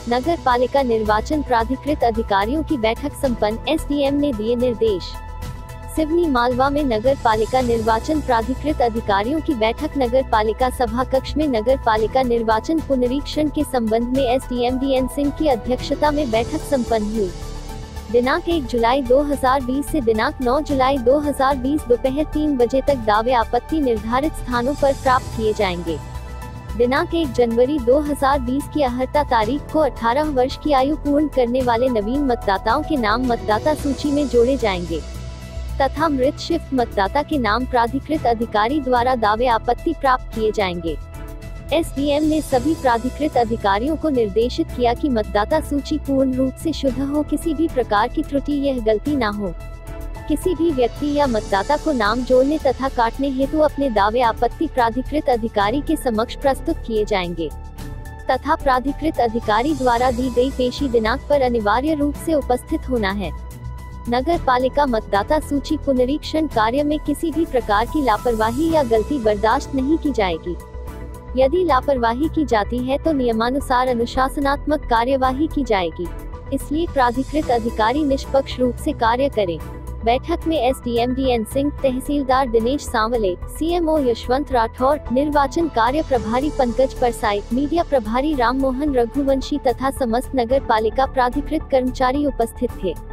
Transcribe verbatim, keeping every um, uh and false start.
नगर पालिका निर्वाचन प्राधिकृत अधिकारियों की बैठक संपन्न, एसडीएम ने दिए निर्देश। सिवनी मालवा में नगर पालिका निर्वाचन प्राधिकृत अधिकारियों की बैठक नगर पालिका सभा कक्ष में नगर पालिका निर्वाचन पुनरीक्षण के संबंध में एसडीएम डीएन सिंह की अध्यक्षता में बैठक संपन्न हुई। दिनांक एक जुलाई दो हज़ार बीस से दिनांक नौ जुलाई दो हज़ार बीस दोपहर तीन बजे तक दावे आपत्ति निर्धारित स्थानों पर प्राप्त किए जाएंगे। दिनांक एक जनवरी दो हज़ार बीस की अहर्ता तारीख को अठारह वर्ष की आयु पूर्ण करने वाले नवीन मतदाताओं के नाम मतदाता सूची में जोड़े जाएंगे तथा मृत शिफ्ट मतदाता के नाम प्राधिकृत अधिकारी द्वारा दावे आपत्ति प्राप्त किए जाएंगे। एसडीएम ने सभी प्राधिकृत अधिकारियों को निर्देशित किया कि मतदाता सूची पूर्ण रूप से शुद्ध हो, किसी भी प्रकार की त्रुटि या गलती न हो। किसी भी व्यक्ति या मतदाता को नाम जोड़ने तथा काटने हेतु अपने दावे आपत्ति प्राधिकृत अधिकारी के समक्ष प्रस्तुत किए जाएंगे तथा प्राधिकृत अधिकारी द्वारा दी गई पेशी दिनांक पर अनिवार्य रूप से उपस्थित होना है। नगर पालिका मतदाता सूची पुनरीक्षण कार्य में किसी भी प्रकार की लापरवाही या गलती बर्दाश्त नहीं की जाएगी। यदि लापरवाही की जाती है तो नियमानुसार अनुशासनात्मक कार्यवाही की जाएगी। इसलिए प्राधिकृत अधिकारी निष्पक्ष रूप से कार्य करें। बैठक में एसडीएम डीएन सिंह, तहसीलदार दिनेश सांवले, सीएमओ यशवंत राठौर, निर्वाचन कार्य प्रभारी पंकज परसाई, मीडिया प्रभारी राम मोहन रघुवंशी तथा समस्त नगर पालिका प्राधिकृत कर्मचारी उपस्थित थे।